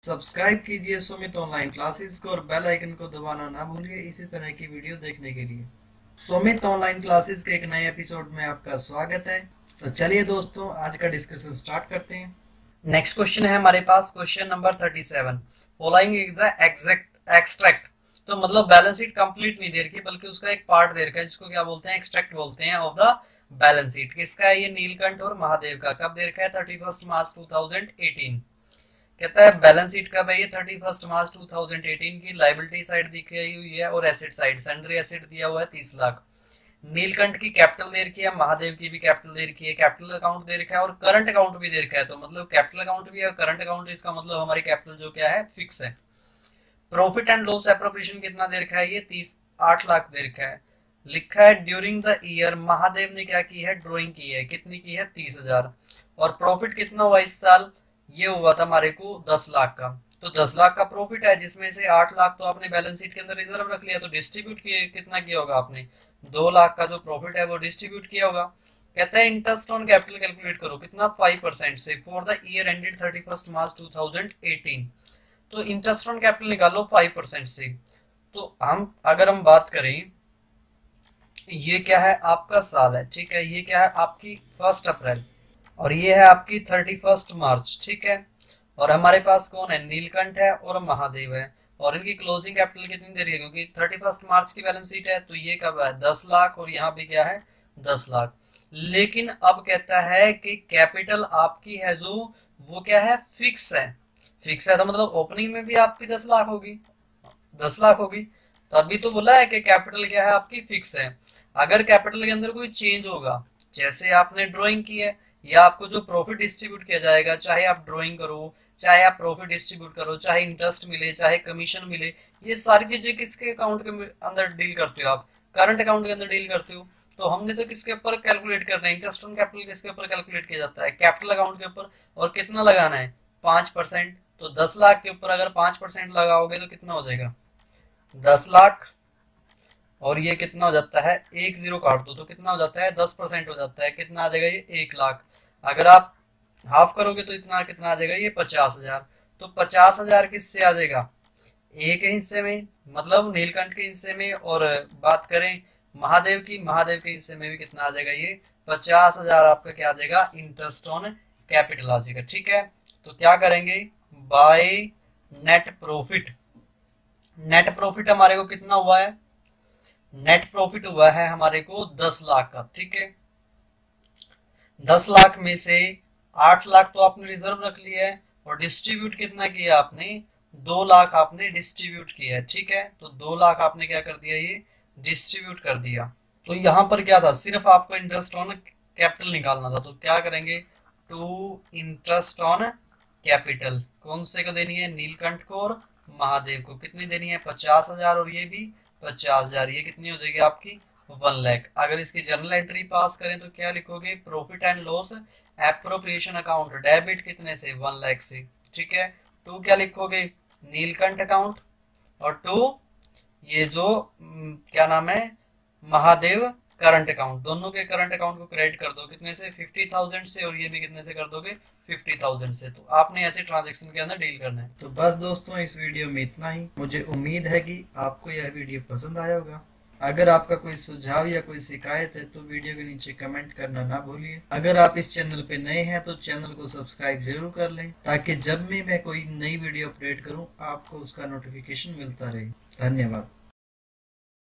Subscribe कीजिए Sumit online classes को और बेल आइकन को दबाना ना भूलिए इसी तरह की वीडियो देखने के लिए। सुमित ऑनलाइन क्लासेस के एक नए एपिसोड में आपका स्वागत है। तो चलिए दोस्तों, आज का डिस्कशन स्टार्ट करते हैं। नेक्स्ट क्वेश्चन है हमारे पास, question number 37। Following is the exact extract. तो मतलब बैलेंस शीट कंप्लीट नहीं दे रखी बल्कि उसका एक पार्ट दे रखा है जिसको क्या बोलते हैं, एक्सट्रैक्ट बोलते हैं ऑफ द बैलेंस शीट। किसका है ये? नीलकंठ और महादेव का। कब दे रखा है? 31 मार्च 2018। कहता है बैलेंस शीट कब है ये? 31 मार्च 2018 की। लायबिलिटी साइड दिखाई हुई है और एसेट साइड, सन्ड्री एसेट दिया हुआ है 30 लाख। नीलकंठ की कैपिटल दे रखी है, महादेव की भी कैपिटल दे रखी है, कैपिटल अकाउंट दे रखा है और करंट अकाउंट भी दे रखा है। तो मतलब कैपिटल अकाउंट भी है और करंट अकाउंट, इसका मतलब हमारी कैपिटल जो क्या है, फिक्स है। प्रॉफिट एंड लॉस एप्रोप्रिएशन कितना दे रखा है? ये 8 लाख दे रखा है। लिखा है ड्यूरिंग द ईयर महादेव ने क्या की है? ड्रॉइंग की है। कितनी की है? 30,000। और प्रॉफिट कितना हुआ इस साल? ये हुआ था हमारे को 10 लाख का। तो 10 लाख का प्रॉफिट है जिसमें से 8 लाख तो आपने बैलेंस शीट के अंदर रिजर्व रख लिया, तो डिस्ट्रीब्यूट कितना किया होगा आपने? 2 लाख का जो प्रॉफिट है वो डिस्ट्रीब्यूट किया होगा। कहता है इंटरेस्ट ऑन कैपिटल कैलकुलेट करो। कितना? 5% से for the year ended 31 March 2018। तो इंटरेस्ट ऑन कैपिटल निकालो 5% से। तो अगर हम बात करें, ये क्या है? आपका साल है, ठीक है। ये क्या है? आपकी 1 अप्रैल और ये है आपकी 31 मार्च, ठीक है। और हमारे पास कौन है? नीलकंठ है और महादेव है। और इनकी क्लोजिंग कैपिटल कितनी दे रही है? क्योंकि 31 मार्च की बैलेंस शीट है तो ये कब है? 10 लाख। और यहाँ भी क्या है? 10 लाख। लेकिन अब कहता है कि कैपिटल आपकी है जो, वो क्या है? फिक्स है। फिक्स है तो मतलब ओपनिंग में भी आपकी 10 लाख होगी, 10 लाख होगी। तभी तो बोला है कि कैपिटल क्या है? आपकी फिक्स है। अगर कैपिटल के अंदर कोई चेंज होगा, जैसे आपने ड्राइंग की है, या आपको जो प्रॉफिट डिस्ट्रीब्यूट किया जाएगा, चाहे आप ड्राइंग करो, चाहे आप प्रॉफिट डिस्ट्रीब्यूट करो, चाहे इंटरेस्ट मिले, चाहे कमीशन मिले, ये सारी चीजें किसके अकाउंट के अंदर डील करते हो? आप करंट अकाउंट के अंदर डील करते हो। तो हमने तो किसके ऊपर कैलकुलेट करना है? इंटरेस्ट ऑन कैपिटल किसके ऊपर कैलकुलेट किया जाता है? कैपिटल अकाउंट के ऊपर। और कितना लगाना है? 5%। तो 10 लाख के ऊपर अगर 5% लगाओगे तो कितना हो जाएगा? 10 लाख। और ये कितना हो जाता है? एक जीरो काट दो तो कितना हो जाता है? 10% हो जाता है। कितना आ जाएगा ये? 1 लाख। अगर आप हाफ करोगे तो इतना कितना आ जाएगा? ये 50,000। तो 50,000 किससे आ जाएगा? एक हिस्से में, मतलब नीलकंठ के हिस्से में। और बात करें महादेव की, महादेव के हिस्से में भी कितना आ जाएगा? ये 50,000 आपका क्या आ जाएगा? इंटरेस्ट ऑन कैपिटल आ जाएगा, ठीक है। तो क्या करेंगे? By net profit. Net profit हमारे को कितना हुआ है? नेट प्रॉफिट हुआ है हमारे को 10 लाख का, ठीक है। 10 लाख में से 8 लाख तो आपने रिजर्व रख लिया है और डिस्ट्रीब्यूट कितना किया आपने? 2 लाख आपने डिस्ट्रीब्यूट किया है, ठीक है। तो 2 लाख आपने क्या कर दिया? ये डिस्ट्रीब्यूट कर दिया। तो यहां पर क्या था? सिर्फ आपको इंटरेस्ट ऑन कैपिटल निकालना था। तो क्या करेंगे? टू इंटरेस्ट ऑन कैपिटल कौन से को देनी है? नीलकंठ को और महादेव को। कितनी देनी है? 50,000। और ये भी 50,000। ये कितनी हो जाएगी आपकी? 1 लाख। अगर इसकी जर्नल एंट्री पास करें तो क्या लिखोगे? Profit and loss appropriation account debit कितने से? 1 लाख से, ठीक है। टू क्या लिखोगे? नीलकंठ अकाउंट। और टू ये जो क्या नाम है, महादेव करंट अकाउंट। दोनों के करंट अकाउंट को क्रेडिट कर दो। कितने से? 50,000 से। और ये भी कितने से कर दोगे? 50,000 से। तो आपने ऐसे ट्रांजेक्शन के अंदर डील करना है। तो बस दोस्तों, इस वीडियो में इतना ही। मुझे उम्मीद है कि आपको यह वीडियो पसंद आया होगा। अगर आपका कोई सुझाव या कोई शिकायत है तो वीडियो के नीचे कमेंट करना ना भूलिए। अगर आप इस चैनल पे नए हैं तो चैनल को सब्सक्राइब जरूर कर लें ताकि जब भी मैं कोई नई वीडियो अपलोड करूं आपको उसका नोटिफिकेशन मिलता रहे। धन्यवाद।